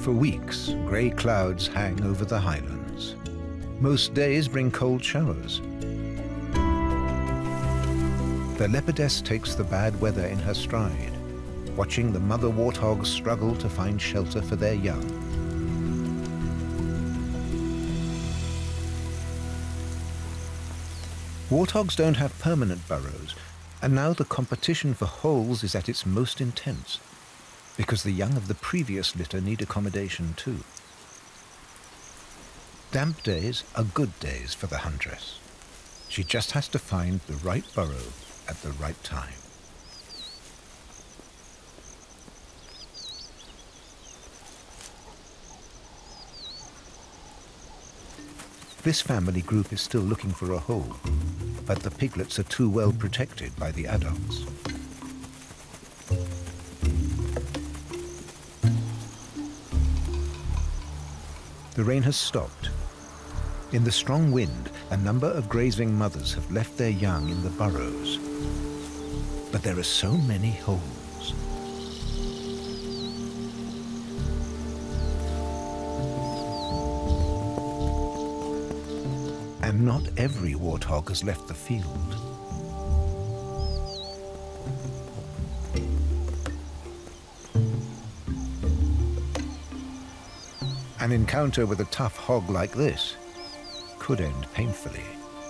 For weeks, grey clouds hang over the highlands. Most days bring cold showers. The leopardess takes the bad weather in her stride, watching the mother warthogs struggle to find shelter for their young. Warthogs don't have permanent burrows, and now the competition for holes is at its most intense, because the young of the previous litter need accommodation too. Damp days are good days for the huntress. She just has to find the right burrow at the right time. This family group is still looking for a hole, but the piglets are too well protected by the adults. The rain has stopped. In the strong wind, a number of grazing mothers have left their young in the burrows. But there are so many holes. And not every warthog has left the field. An encounter with a tough hog like this could end painfully.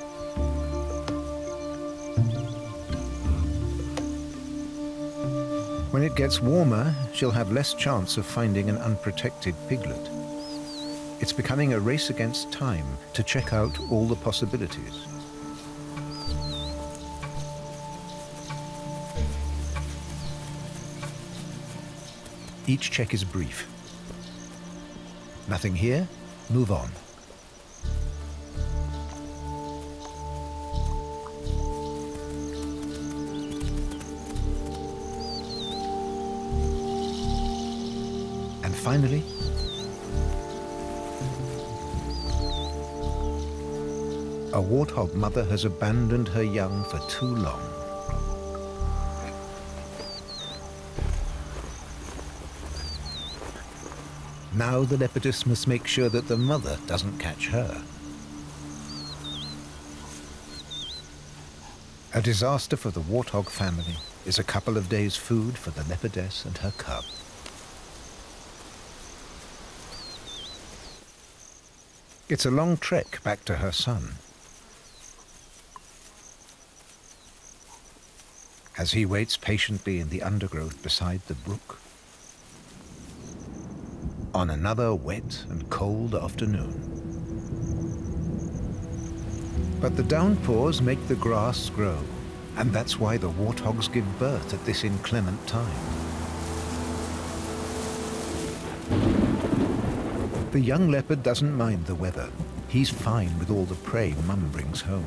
When it gets warmer, she'll have less chance of finding an unprotected piglet. It's becoming a race against time to check out all the possibilities. Each check is brief. Nothing here? Move on. And finally, a warthog mother has abandoned her young for too long. Now the leopardess must make sure that the mother doesn't catch her. A disaster for the warthog family is a couple of days' food for the leopardess and her cub. It's a long trek back to her son. As he waits patiently in the undergrowth beside the brook, on another wet and cold afternoon. But the downpours make the grass grow, and that's why the warthogs give birth at this inclement time. The young leopard doesn't mind the weather. He's fine with all the prey Mum brings home.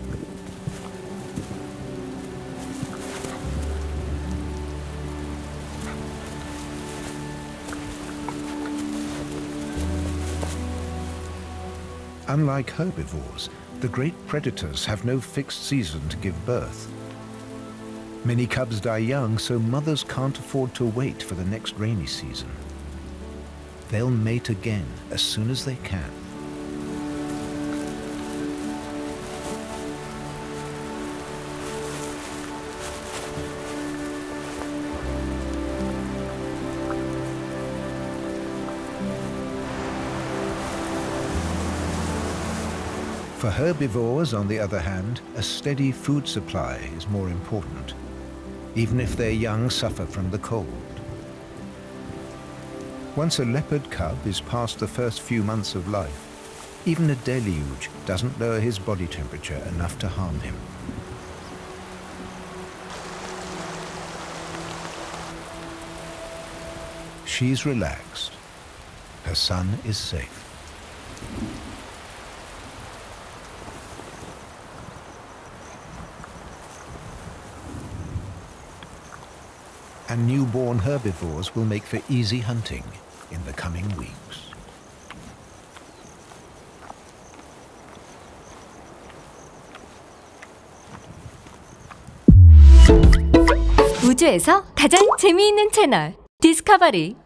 Unlike herbivores, the great predators have no fixed season to give birth. Many cubs die young, so mothers can't afford to wait for the next rainy season. They'll mate again as soon as they can. For herbivores, on the other hand, a steady food supply is more important, even if their young suffer from the cold. Once a leopard cub is past the first few months of life, even a deluge doesn't lower his body temperature enough to harm him. She's relaxed. Her son is safe. And newborn herbivores will make for easy hunting in the coming weeks. 우주에서 가장 재미있는 채널 디스커버리.